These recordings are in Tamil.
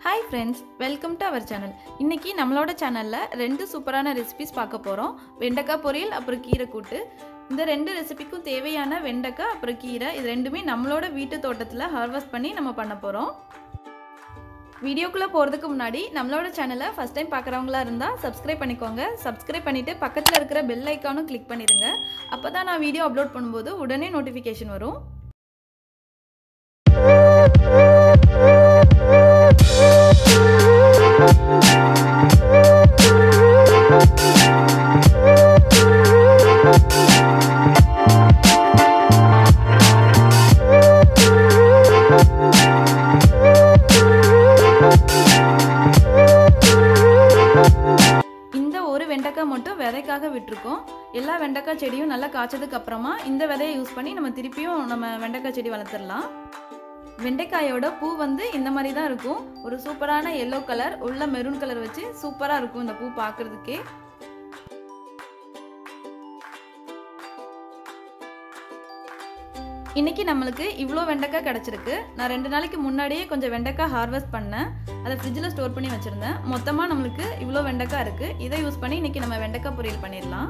Hi friends, welcome to our channel. இன்னைக்கு நம்மளோட சேனல்ல ரெண்டு சூப்பரான ரெசிபீஸ் பார்க்க போறோம். வெண்டைக்காய் பொரியல் அப்புறம் கீரை கூட்டு. இந்த ரெண்டு ரெசிபிக்கும் தேவையான வெண்டைக்காய் அப்புறம் கீரை இது ரெண்டுமே நம்மளோட வீட்டு தோட்டத்துல ஹார்வெஸ்ட் பண்ணி நம்ம பண்ண போறோம். வீடியோக்குள்ள போறதுக்கு முன்னாடி நம்மளோட சேனலை ஃபர்ஸ்ட் டைம் பார்க்கறவங்களா இருந்தா Subscribe பண்ணிக்கோங்க. Subscribe பண்ணிட்டு பக்கத்துல இருக்கிற பெல் ஐகானும் கிளிக் பண்ணிருங்க. அப்பதான் நான் வீடியோ அப்லோட் பண்ணும்போது உடனே நோட்டிஃபிகேஷன் வரும். வெண்டைக்காய் மட்டும் விதைக்காக விட்டுருக்கோம். எல்லா வெண்டைக்காய் செடியும் நல்லா காய்ச்சதுக்கு அப்புறமா இந்த விதையை யூஸ் பண்ணி நம்ம திருப்பியும் நம்ம வெண்டைக்காய் செடி வளர்த்துடலாம். வெண்டைக்காயோட பூ வந்து இந்த மாதிரி தான் இருக்கும். ஒரு சூப்பரான எல்லோ கலர் உள்ள மெரூன் கலர் வச்சு சூப்பரா இருக்கும் இந்த பூ பார்க்கிறதுக்கே. இன்னைக்கு நம்மளுக்கு இவ்ளோ வெண்டைக்காய் கிடைச்சிருக்கு. நான் 2 நாளைக்கு முன்னாடியே கொஞ்சம் வெண்டைக்காய் ஹார்வெஸ்ட் பண்ணேன். அதை ஃப்ரிட்ஜில் ஸ்டோர் பண்ணி வச்சிருந்தேன். மொத்தமாக நம்மளுக்கு இவ்ளோ வெண்டைக்காய் இருக்கு. இதை யூஸ் பண்ணி இன்னைக்கு நம்ம வெண்டைக்காய் பொரியல் பண்ணிடலாம்.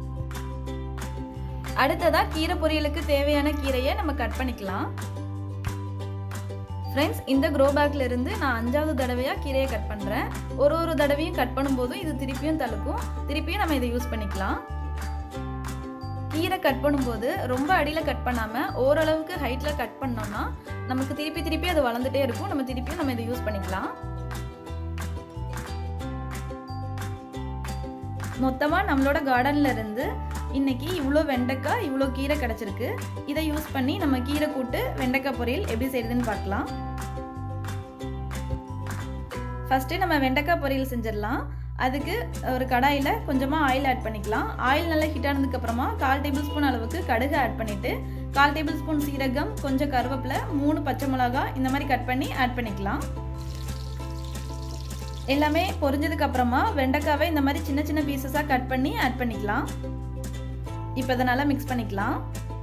அடுத்ததா கீரை பொரியலுக்கு தேவையான கீரையை நம்ம கட் பண்ணிக்கலாம். ஃப்ரெண்ட்ஸ், இந்த க்ரோ பேக்ல இருந்து நான் 5வது தடவையா கீரையை கட் பண்றேன். ஒரு தடவையும் கட் பண்ணும்போதும் இது திருப்பியும் தழுக்கும். திருப்பியும் நம்ம இதை யூஸ் பண்ணிக்கலாம். கீரை கட் பண்ணும்போது ரொம்ப அடியில கட் பண்ணாம ஓரளவுக்கு ஹைட்ல கட் பண்ணோம்னா நமக்கு திருப்பி அது வளர்ந்துட்டே இருக்கும். நம்ம திருப்பியும் நம்ம இதை யூஸ் பண்ணிக்கலாம். மொத்தமா நம்மளோட கார்டன்ல இருந்து இன்னைக்கு இவ்ளோ வெண்டைக்காய் இவ்ளோ கீரை கிடைச்சிருக்கு. இதை யூஸ் பண்ணி நம்ம கீரை கூட்டு வெண்டைக்காய் பொரியல் எப்படி செய்யறதுன்னு பார்க்கலாம். ஃபர்ஸ்ட் நம்ம வெண்டைக்காய் பொரியல் செஞ்சிடலாம். அதுக்கு ஒரு கடாயில கொஞ்சமா ஆயில் ஆட் பண்ணிக்கலாம். ஆயில் நல்லா ஹீட் ஆனதுக்கு அப்புறமா 1/4 டேபிள் ஸ்பூன் அளவுக்கு கடுகு ஆட் பண்ணிட்டு 1/4 டேபிள் ஸ்பூன் சீரகம், கொஞ்சம் கருவேப்பிலை, 3 பச்சை மிளகாய் இந்த மாதிரி கட் பண்ணி ஆட் பண்ணிக்கலாம். எல்லாமே பொரிஞ்சதுக்கு அப்புறமா வெண்டைக்காவை இந்த மாதிரி சின்ன சின்ன பீசஸா கட் பண்ணி ஆட் பண்ணிக்கலாம். இப்போ இதை நல்லா மிக்ஸ் பண்ணிக்கலாம்.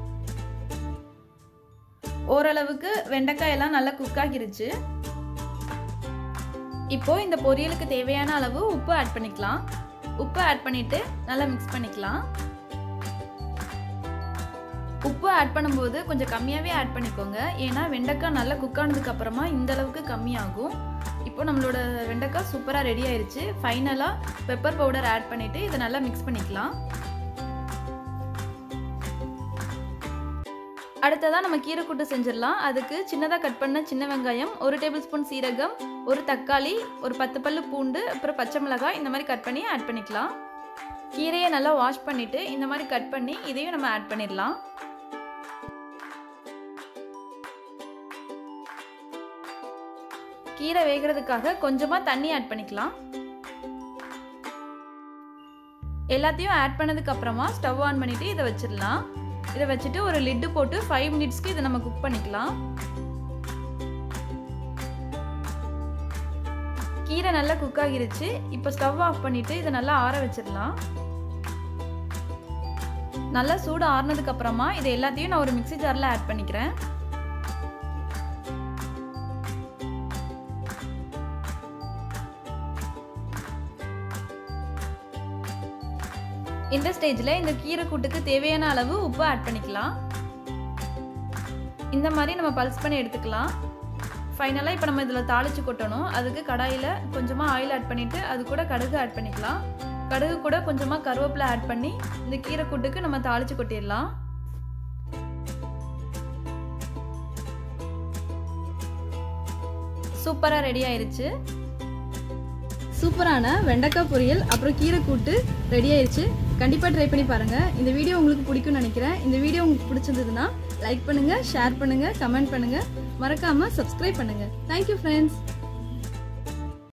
ஓரளவுக்கு வெண்டைக்காய் எல்லாம் நல்லா குக் ஆகிருச்சு. இப்போ இந்த பொரியலுக்கு தேவையான அளவு உப்பு ஆட் பண்ணிக்கலாம். உப்பு ஆட் பண்ணிட்டு நல்லா மிக்ஸ் பண்ணிக்கலாம். உப்பு ஆட் பண்ணும்போது கொஞ்சம் கம்மியாவே ஆட் பண்ணிக்கோங்க. ஏன்னா வெண்டைக்காய் நல்லா குக் ஆனதுக்கு அப்புறமா இந்த அளவுக்கு கம்மியாகும். இப்போ நம்மளோட வெண்டைக்காய் சூப்பரா ரெடி ஆயிருச்சு. ஃபைனலா பெப்பர் பவுடர் ஆட் பண்ணிட்டு இதை நல்லா மிக்ஸ் பண்ணிக்கலாம். அடுத்ததா நம்ம கீரை கூட்டு செஞ்சிடலாம். அதுக்கு சின்னதா கட் பண்ண சின்ன வெங்காயம், 1 டேபிள் ஸ்பூன் சீரகம், 1 தக்காளி, ஒரு 10 பல்லு பூண்டு, அப்புறம் பச்சை மிளகாய் இந்த மாதிரி கட் பண்ணி ஆட் பண்ணிக்கலாம். கீரையை நல்லா வாஷ் பண்ணிட்டு இந்த மாதிரி கட் பண்ணி இதையும் நம்ம ஆட் பண்ணிடலாம். கீரை வேகிறதுக்காக கொஞ்சமா தண்ணி ஆட் பண்ணிக்கலாம். எல்லாத்தையும் ஆட் பண்ணதுக்கு அப்புறமா ஸ்டவ் ஆன் பண்ணிட்டு இதை வச்சிடலாம். இதை வச்சுட்டு ஒரு லிட் போட்டு 5 மினிட்ஸ்க்கு இதை நம்ம குக் பண்ணிக்கலாம். கீரை நல்லா குக் ஆகிருச்சு. இப்போ ஸ்டவ் ஆஃப் பண்ணிட்டு இதை நல்லா ஆற வச்சிடலாம். நல்லா சூடு ஆறுனதுக்கு அப்புறமா இதை எல்லாத்தையும் நான் ஒரு மிக்ஸி ஜார்ல ஆட் பண்ணிக்கிறேன். இந்த ஸ்டேஜ்ல இந்த கீரை கூட்டுக்கு தேவையான அளவு உப்பு ஆட் பண்ணிக்கலாம். இந்த மாதிரி நம்ம பல்ஸ் பண்ணி எடுத்துக்கலாம். ஃபைனலா இப்போ நம்ம இதில் தாளிச்சு கொட்டணும். அதுக்கு கடாயில கொஞ்சமா ஆயில் ஆட் பண்ணிட்டு அது கூட கடுகு ஆட் பண்ணிக்கலாம். கடுகு கூட கொஞ்சமா கருவேப்பிலை ஆட் பண்ணி இந்த கீரை கூட்டுக்கு நம்ம தாளிச்சு கொட்டிடலாம். சூப்பரா ரெடி ஆயிருச்சு. சூப்பரான வெண்டைக்காய் பொரியல் அப்புறம் கீரை கூட்டு ரெடி ஆயிருச்சு. கண்டிப்பா ட்ரை பண்ணி பாருங்க. இந்த வீடியோ உங்களுக்கு பிடிக்கும்னு நினைக்கிறேன். இந்த வீடியோ உங்களுக்கு பிடிச்சிருந்ததுன்னா லைக் பண்ணுங்க, ஷேர் பண்ணுங்க, கமெண்ட் பண்ணுங்க, மறக்காம Subscribe பண்ணுங்க. Thank you friends.